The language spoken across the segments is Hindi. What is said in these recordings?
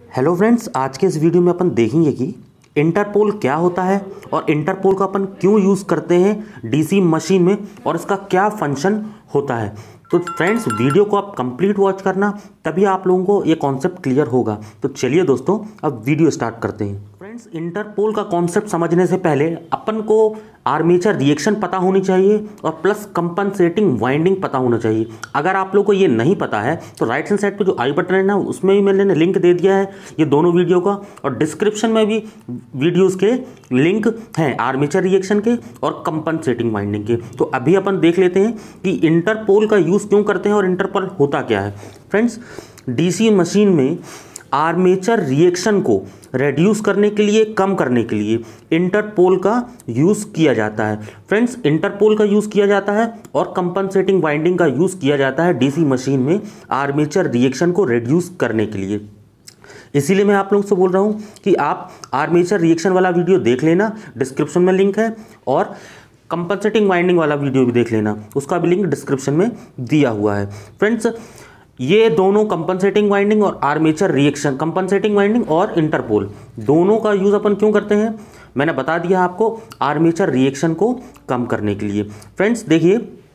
हेलो फ्रेंड्स, आज के इस वीडियो में अपन देखेंगे कि इंटरपोल क्या होता है और इंटरपोल का अपन क्यों यूज़ करते हैं डीसी मशीन में और इसका क्या फंक्शन होता है। तो फ्रेंड्स, वीडियो को आप कंप्लीट वॉच करना, तभी आप लोगों को ये कॉन्सेप्ट क्लियर होगा। तो चलिए दोस्तों, अब वीडियो स्टार्ट करते हैं। फ्रेंड्स, इंटरपोल का कॉन्सेप्ट समझने से पहले अपन को आर्मेचर रिएक्शन पता होनी चाहिए और प्लस कंपनसेटिंग वाइंडिंग पता होना चाहिए। अगर आप लोगों को ये नहीं पता है तो राइट हैंड साइड पे जो आई बटन है ना, उसमें भी मैंने लिंक दे दिया है ये दोनों वीडियो का, और डिस्क्रिप्शन में भी वीडियोस के लिंक हैं आर्मेचर रिएक्शन के और कंपनसेटिंग वाइंडिंग के। तो अभी अपन देख लेते हैं कि इंटरपोल का यूज़ क्यों करते हैं और इंटरपोल होता क्या है। फ्रेंड्स, डीसी मशीन में आर्मेचर रिएक्शन को रेड्यूस करने के लिए, कम करने के लिए इंटरपोल का यूज़ किया जाता है। फ्रेंड्स, इंटरपोल का यूज़ किया जाता है और कंपनसेटिंग वाइंडिंग का यूज़ किया जाता है डीसी मशीन में आर्मेचर रिएक्शन को रेड्यूस करने के लिए। इसीलिए मैं आप लोगों से बोल रहा हूँ कि आप आर्मेचर रिएक्शन वाला वीडियो देख लेना, डिस्क्रिप्शन में लिंक है, और कंपनसेटिंग वाइंडिंग वाला वीडियो भी देख लेना, उसका भी लिंक डिस्क्रिप्शन में दिया हुआ है। फ्रेंड्स, ये दोनों कंपनसेटिंग वाइंडिंग और आर्मेचर रिएक्शन, कंपनसेटिंग वाइंडिंग और इंटरपोल, दोनों का यूज़ अपन क्यों करते हैं मैंने बता दिया आपको, आर्मेचर रिएक्शन को कम करने के लिए। फ्रेंड्स देखिए,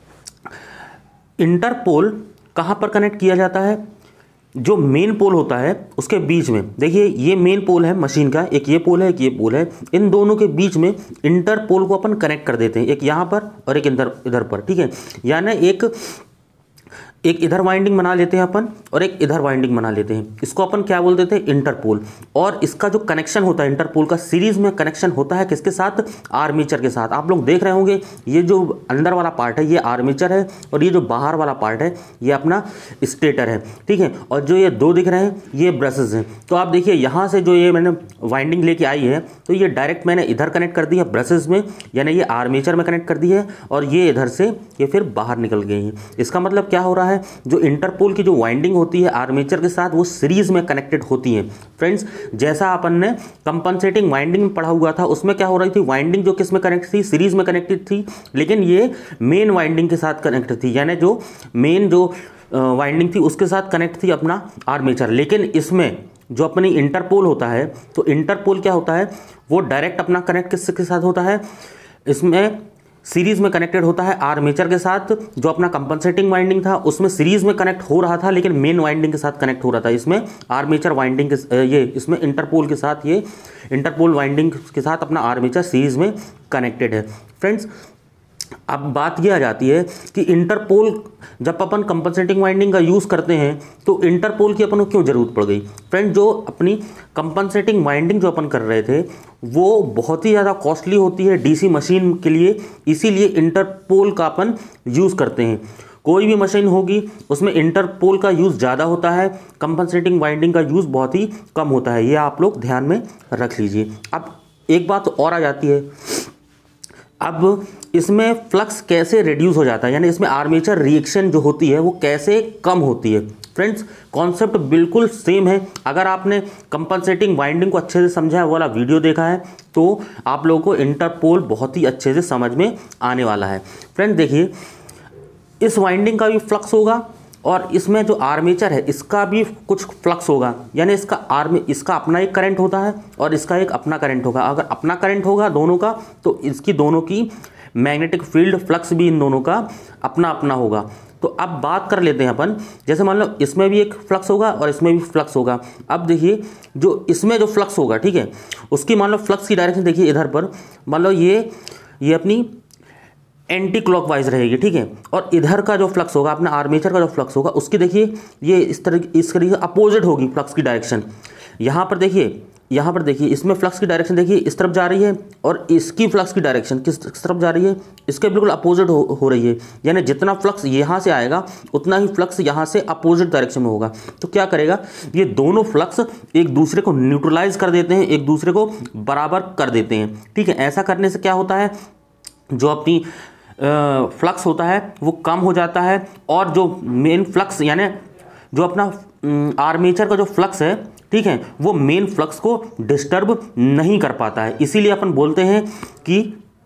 इंटरपोल कहाँ पर कनेक्ट किया जाता है, जो मेन पोल होता है उसके बीच में। देखिए, ये मेन पोल है मशीन का, एक ये पोल है, एक ये पोल है, इन दोनों के बीच में इंटरपोल को अपन कनेक्ट कर देते हैं, एक यहाँ पर और एक इधर पर, ठीक है। यानी एक इधर वाइंडिंग बना लेते हैं अपन और एक इधर वाइंडिंग बना लेते हैं, इसको अपन क्या बोल देते हैं, इंटरपोल। और इसका जो कनेक्शन होता है इंटरपोल का, सीरीज में कनेक्शन होता है किसके साथ, आर्मेचर के साथ। आप लोग देख रहे होंगे ये जो अंदर वाला पार्ट है ये आर्मेचर है और ये जो बाहर वाला पार्ट है ये अपना स्टेटर है, ठीक है। और जो ये दो दिख रहे हैं ये ब्रशेस हैं। तो आप देखिए, यहाँ से जो ये मैंने वाइंडिंग लेके आई है तो ये डायरेक्ट मैंने इधर कनेक्ट कर दी है ब्रशेस में, यानी ये आर्मेचर में कनेक्ट कर दी है, और ये इधर से ये फिर बाहर निकल गई है। इसका मतलब क्या हो रहा है, जो इंटरपोल की जो वाइंडिंग होती है आर्मेचर के साथ वो सीरीज में कनेक्टेड होती है। फ्रेंड्स, जैसा अपन ने कंपनसेटिंग वाइंडिंग में पढ़ा हुआ था, उसमें क्या हो रही थी, वाइंडिंग जो किस में कनेक्ट थी, सीरीज में कनेक्टेड थी, लेकिन ये मेन वाइंडिंग के साथ कनेक्टेड थी, यानी जो मेन जो वाइंडिंग थी उसके साथ कनेक्ट थी अपना आर्मेचर। लेकिन इसमें जो अपनी इंटरपोल होता है, तो इंटरपोल क्या होता है, वो डायरेक्ट अपना कनेक्ट किसके साथ होता है, इसमें सीरीज में कनेक्टेड होता है आर्मेचर के साथ। जो अपना कंपनसेटिंग वाइंडिंग था उसमें सीरीज में कनेक्ट हो रहा था, लेकिन मेन वाइंडिंग के साथ कनेक्ट हो रहा था। इसमें आर्मेचर वाइंडिंग के ये इसमें इंटरपोल के साथ, ये इंटरपोल वाइंडिंग के साथ अपना आर्मेचर सीरीज में कनेक्टेड है। फ्रेंड्स, अब बात यह आ जाती है कि इंटरपोल जब अपन कंपनसेटिंग वाइंडिंग का यूज़ करते हैं तो इंटरपोल की अपन को क्यों ज़रूरत पड़ गई। फ्रेंड, जो अपनी कंपनसेटिंग वाइंडिंग जो अपन कर रहे थे वो बहुत ही ज़्यादा कॉस्टली होती है डीसी मशीन के लिए, इसीलिए इंटरपोल का अपन यूज़ करते हैं। कोई भी मशीन होगी उसमें इंटरपोल का यूज़ ज़्यादा होता है, कंपनसेटिंग वाइंडिंग का यूज़ बहुत ही कम होता है, ये आप लोग ध्यान में रख लीजिए। अब एक बात और आ जाती है, अब इसमें फ्लक्स कैसे रिड्यूस हो जाता है, यानी इसमें आर्मेचर रिएक्शन जो होती है वो कैसे कम होती है। फ्रेंड्स, कॉन्सेप्ट बिल्कुल सेम है। अगर आपने कंपनसेटिंग वाइंडिंग को अच्छे से समझा है, वाला वीडियो देखा है, तो आप लोगों को इंटरपोल बहुत ही अच्छे से समझ में आने वाला है। फ्रेंड्स देखिए, इस वाइंडिंग का भी फ्लक्स होगा और इसमें जो आर्मेचर है इसका भी कुछ फ्लक्स होगा, यानी इसका अपना एक करंट होता है और इसका एक अपना करंट होगा। अगर अपना करंट होगा दोनों का, तो इसकी दोनों की मैग्नेटिक फील्ड फ्लक्स भी इन दोनों का अपना अपना होगा। तो अब बात कर लेते हैं अपन, जैसे मान लो इसमें भी एक फ्लक्स होगा और इसमें भी फ्लक्स होगा। अब देखिए, जो इसमें जो फ्लक्स होगा, ठीक है, उसकी मान लो फ्लक्स की डायरेक्शन देखिए, इधर पर मान लो ये अपनी एंटी क्लॉकवाइज रहेगी, ठीक है। और इधर का जो फ्लक्स होगा, अपना आर्मेचर का जो फ्लक्स होगा, उसकी देखिए ये इस तरीके से अपोजिट होगी फ्लक्स की डायरेक्शन। यहाँ पर देखिए इसमें फ्लक्स की डायरेक्शन देखिए इस तरफ जा रही है, और इसकी फ्लक्स की डायरेक्शन किस तरफ जा रही है, इसके बिल्कुल अपोजिट हो रही है। यानी जितना फ्लक्स यहाँ से आएगा उतना ही फ्लक्स यहाँ से अपोजिट डायरेक्शन में होगा। तो क्या करेगा, ये दोनों फ्लक्स एक दूसरे को न्यूट्रलाइज कर देते हैं, एक दूसरे को बराबर कर देते हैं, ठीक है। ऐसा करने से क्या होता है, जो अपनी फ्लक्स होता है वो कम हो जाता है, और जो मेन फ्लक्स यानी जो अपना आर्मेचर का जो फ्लक्स है, ठीक है, वो मेन फ्लक्स को डिस्टर्ब नहीं कर पाता है। इसीलिए अपन बोलते हैं कि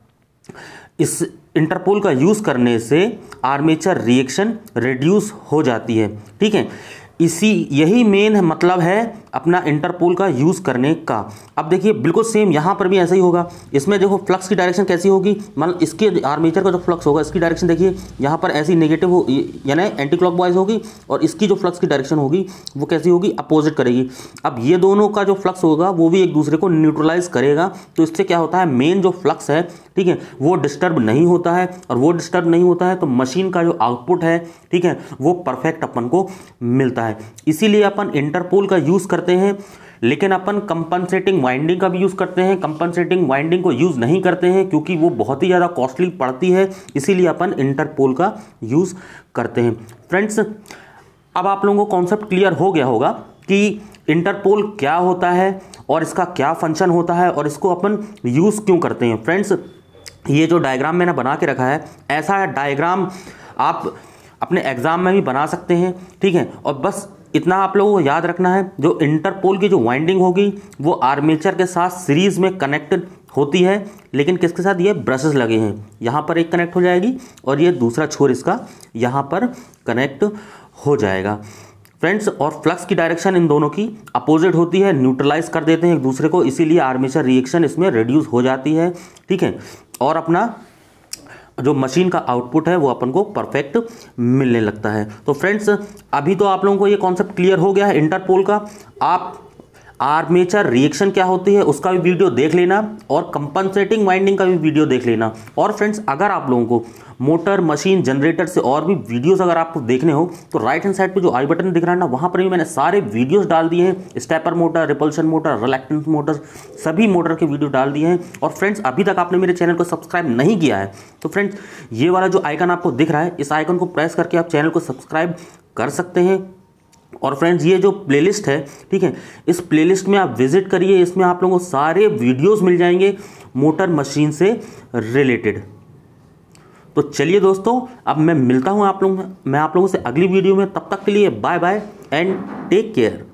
इस इंटरपोल का यूज़ करने से आर्मेचर रिएक्शन रिड्यूस हो जाती है, ठीक है। यही मेन मतलब है अपना इंटरपोल का यूज़ करने का। अब देखिए बिल्कुल सेम यहाँ पर भी ऐसा ही होगा। इसमें देखो फ्लक्स की डायरेक्शन कैसी होगी, मतलब इसके आर्मेचर का जो फ्लक्स होगा इसकी डायरेक्शन देखिए यहाँ पर ऐसी नेगेटिव हो, यानी एंटी क्लॉकवाइज होगी, और इसकी जो फ्लक्स की डायरेक्शन होगी वो कैसी होगी, अपोजिट करेगी। अब ये दोनों का जो फ्लक्स होगा वो भी एक दूसरे को न्यूट्रलाइज करेगा, तो इससे क्या होता है, मेन जो फ्लक्स है, ठीक है, वो डिस्टर्ब नहीं होता है, और वो डिस्टर्ब नहीं होता है तो मशीन का जो आउटपुट है, ठीक है, वो परफेक्ट अपन को मिलता है। इसीलिए अपन इंटरपोल का यूज़ करते हैं, लेकिन अपन कंपनसेटिंग वाइंडिंग का भी यूज़ करते हैं। कंपनसेटिंग वाइंडिंग को यूज़ नहीं करते हैं क्योंकि वो बहुत ही ज़्यादा कॉस्टली पड़ती है, इसीलिए अपन इंटरपोल का यूज़ करते हैं। फ्रेंड्स, अब आप लोगों को कॉन्सेप्ट क्लियर हो गया होगा कि इंटरपोल क्या होता है और इसका क्या फंक्शन होता है और इसको अपन यूज़ क्यों करते हैं। फ्रेंड्स, ये जो डायग्राम मैंने बना के रखा है, ऐसा डायग्राम आप अपने एग्ज़ाम में भी बना सकते हैं, ठीक है। और बस इतना आप लोगों को याद रखना है, जो इंटरपोल की जो वाइंडिंग होगी वो आर्मेचर के साथ सीरीज़ में कनेक्ट होती है, लेकिन किसके साथ, ये ब्रशेस लगे हैं, यहाँ पर एक कनेक्ट हो जाएगी और ये दूसरा छोर इसका यहाँ पर कनेक्ट हो जाएगा। फ्रेंड्स, और फ्लक्स की डायरेक्शन इन दोनों की अपोजिट होती है, न्यूट्रलाइज कर देते हैं एक दूसरे को, इसीलिए आर्मेचर रिएक्शन इसमें रिड्यूस हो जाती है, ठीक है, और अपना जो मशीन का आउटपुट है वो अपन को परफेक्ट मिलने लगता है। तो फ्रेंड्स, अभी तो आप लोगों को ये कॉन्सेप्ट क्लियर हो गया है इंटरपोल का। आप आर्मेचर रिएक्शन क्या होती है उसका भी वीडियो देख लेना, और कंपनसेटिंग वाइंडिंग का भी वीडियो देख लेना। और फ्रेंड्स, अगर आप लोगों को मोटर, मशीन, जनरेटर से और भी वीडियोस अगर आपको देखने हो तो राइट हैंड साइड पे जो आई बटन दिख रहा है ना, वहाँ पर भी मैंने सारे वीडियोस डाल दिए हैं। Stepper motor, repulsion motor, reluctance motor, सभी मोटर के वीडियो डाल दिए हैं। और फ्रेंड्स, अभी तक आपने मेरे चैनल को सब्सक्राइब नहीं किया है तो फ्रेंड्स, ये वाला जो आइकन आपको दिख रहा है, इस आइकन को प्रेस करके आप चैनल को सब्सक्राइब कर सकते हैं। और फ्रेंड्स, ये जो प्लेलिस्ट है, ठीक है, इस प्लेलिस्ट में आप विजिट करिए, इसमें आप लोगों को सारे वीडियोस मिल जाएंगे मोटर मशीन से रिलेटेड। तो चलिए दोस्तों, अब मैं मिलता हूं आप लोगों से अगली वीडियो में। तब तक के लिए bye bye and take care.